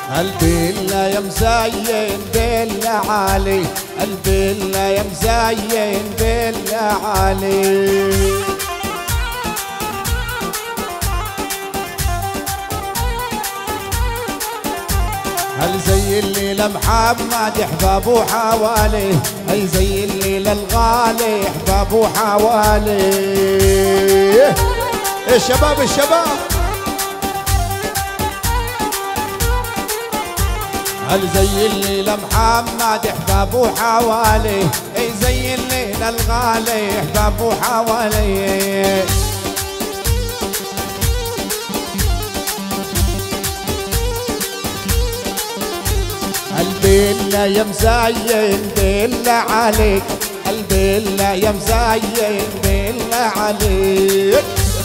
الفيلا يا مزين فيلا عالي، الفيلا يا مزين فيلا عالي. هل زي الليلة محمد احبابه حوالي، هل زي الليلة الغالي احبابه حوالي. الشباب الشباب هل زي الليلة محمد احبابه حوالي، اي زي الليلة الغالي احبابه حوالي. الفيلا يا مزين فيلا عليك، الفيلا يا مزين فيلا عليك.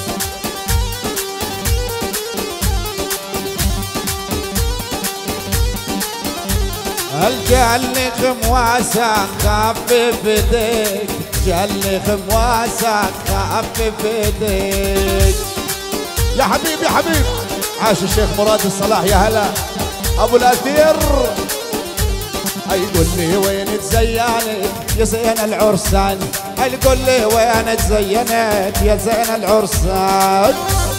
الجلي خمواسك خفف ايديك، جلي خمواسك خفف ايديك. يا حبيبي يا حبيبي عاش الشيخ مراد الصلاح، يا هلا ابو الاثير. يقول لي وين تزينت يا زين العرسان، يقول لي وين تزينت يا زين العرسان.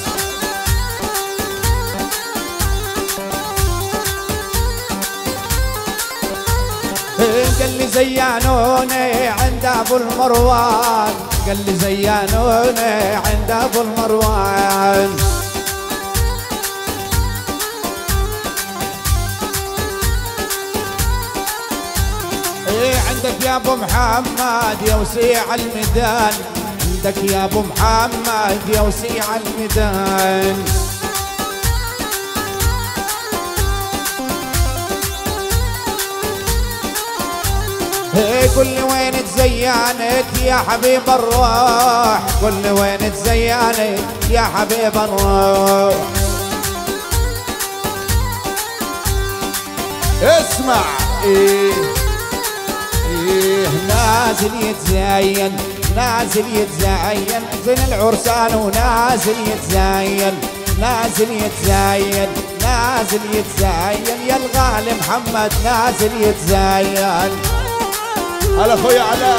قال لي زيانوني عند ابو المروان، قال لي زيانوني عند ابو المروان. عندك يا ابو محمد يا وسيع الميدان، عندك يا ابو محمد يا وسيع الميدان. قل لي وين تزينت يا حبيب الروح، قل لي وين تزينت يا حبيب الروح. اسمع نازل يتزين، نازل يتزين زين العرسان، ونازل يتزين، نازل يتزين، نازل يتزين يا الغالي محمد نازل يتزين. هلا اخويا علاء.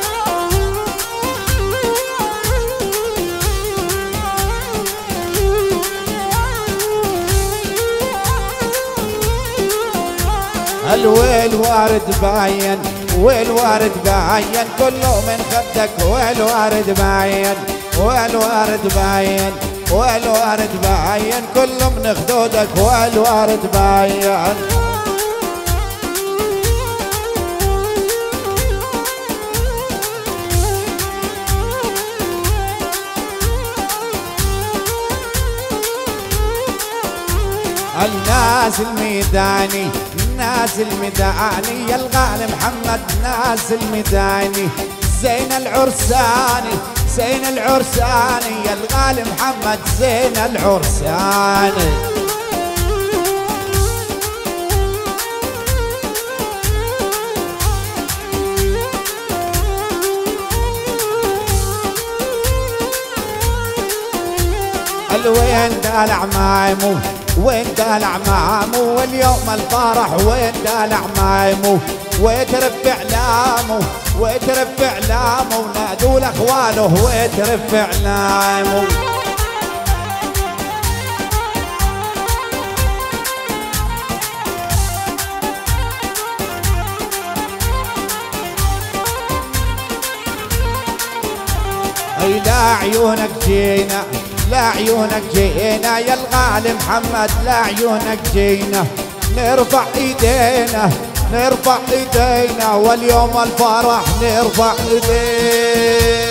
الويل وارد باين، والوارد باين كله من خدك، والوارد باين، والوارد باين، والوارد باين كله من خدودك، والوارد باين. الناس الميداني نازل ميداني يا الغالي محمد نازل ميداني، زين العرساني زين العرساني يا الغالي محمد زين العرساني. الوين دالع مايمو، وين دالع مامو، واليوم الفرح وين دالع مايمو، ويترفع لامو، ويترفع لامو، نادوا لاخواله ويترفع لامو. اي لا عيونك جينا، لا عيونك جينا يا الغالي محمد، لا عيونك جينا، نرفع ايدينا، نرفع ايدينا، واليوم الفرح نرفع ايدينا.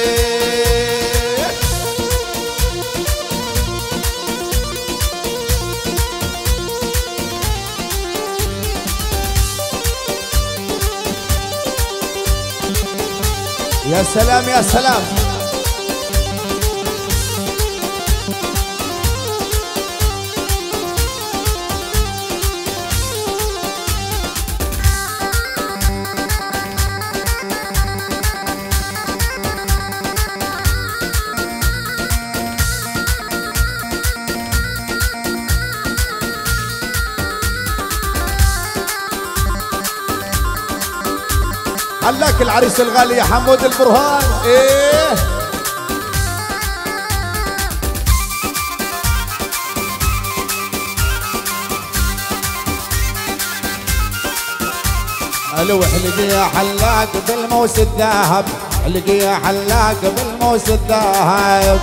يا سلام يا سلام. حلاك العريس الغالي يا حمود البرهان. ايه الو احلقي يا حلاق بالموس الذهب، احلقي يا حلاق بالموس الذهب.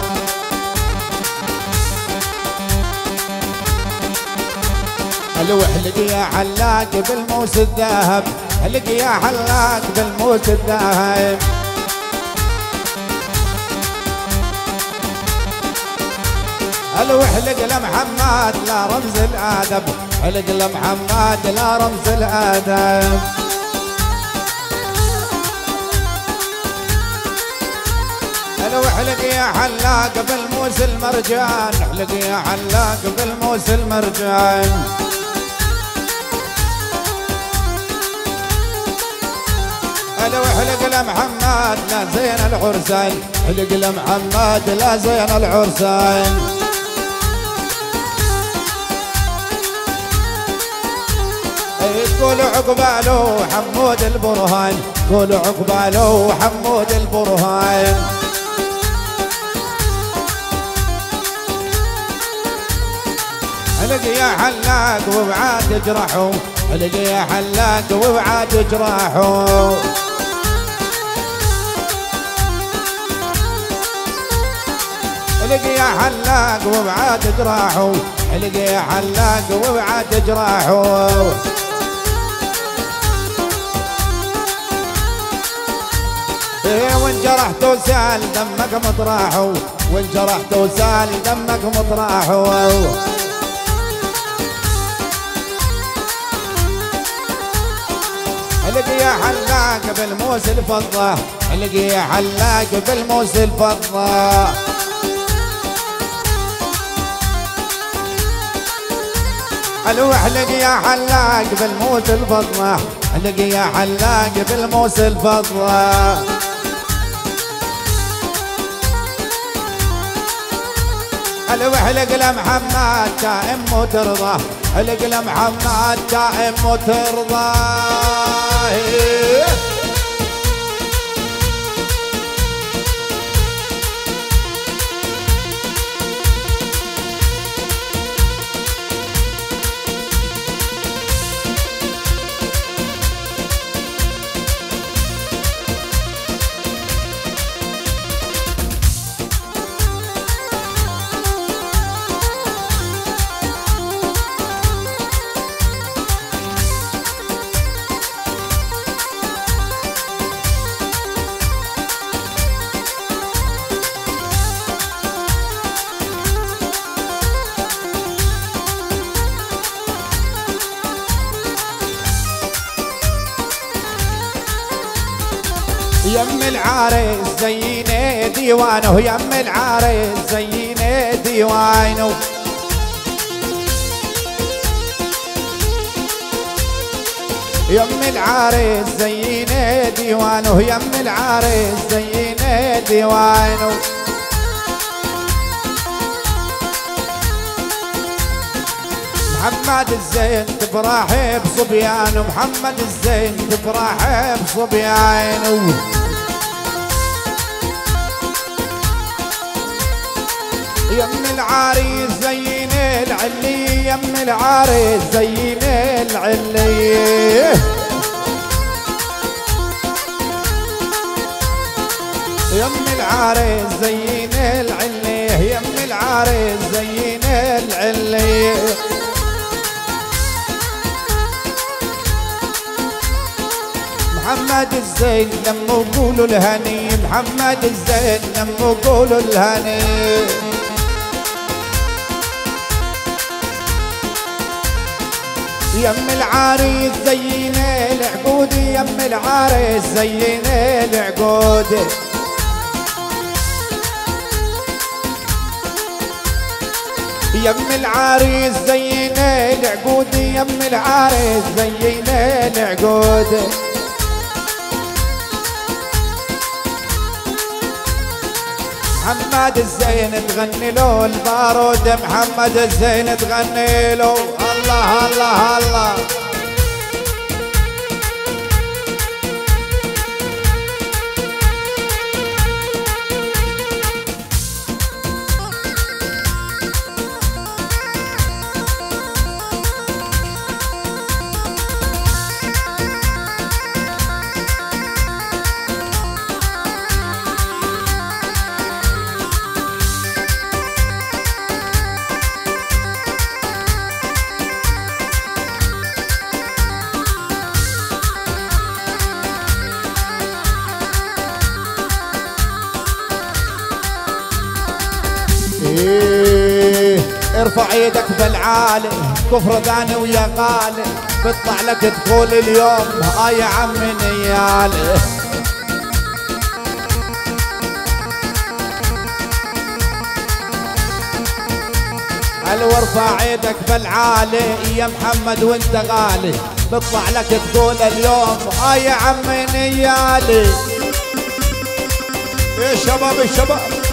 الو احلقي يا حلاق بالموس الذهب، احلقي يا حلاق بالموس الذهب. الو احلق لمحمد لا رمز الادب، احلق لمحمد لا رمز الادب. الو احلق يا حلاق بالموس المرجان، احلق يا حلاق بالموس المرجان. الو احلق لمحمد لا زين العرسان، احلق لمحمد لا زين العرسان. قولوا عقباله حمود البرهان، قولوا عقباله حمود البرهان. احلق يا حلاق وبعاد اجرحوا، احلق يا حلاق وبعاد اجرحوا. احلق يا حلاق وبعاد اجرحوا، احلق يا حلاق وبعاد اجرحوا. ايه وان جرحت وسال دمك مطرحه، وان جرحت وسال دمك مطرحه. احلق يا حلاق بالموس الفضة، احلق يا حلاق بالموس الفضة. الو احلق يا حلاق بالموس الفضة، احلق يا حلاق بالموس الفضة. الو احلق لمحمد دائم وترضى، احلق لمحمد دائم وترضى. يم العريس زيني ديوانه، يم العريس زيني ديوانه. يم العريس زيني ديوانه، يم العريس زيني ديوانه. محمد الزين تفرح بصبيانه، محمد الزين تفرح بصبيانه. يم العريس زيني العلي، يم العريس زيني العلي. يم العريس زيني العلي، يم العريس زيني العلي. محمد الزين لما قولوا الهني، محمد الزين لما قولوا الهني. يم العريس زيني العقود، يم العريس زيني العقود. يم العريس زيني العقود، يم العريس زيني العقود. محمد الزين تغني له البارود، محمد الزين تغني له. الله الله الله. وارفع ايدك بالعالي كفر ثاني ويا غالي بيطلع لك تقول اليوم يا عم نيالي. وارفع ايدك بالعالي يا محمد وانت غالي بيطلع لك تقول اليوم يا عم نيالي. يا شباب الشباب